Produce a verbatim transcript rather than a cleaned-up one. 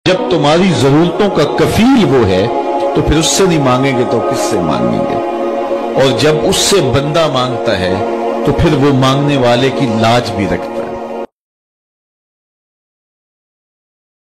जब तुम्हारी जरूरतों का कफील वो है तो फिर उससे नहीं मांगेंगे तो किससे मांगेंगे। और जब उससे बंदा मांगता है तो फिर वो मांगने वाले की लाज भी रखता है।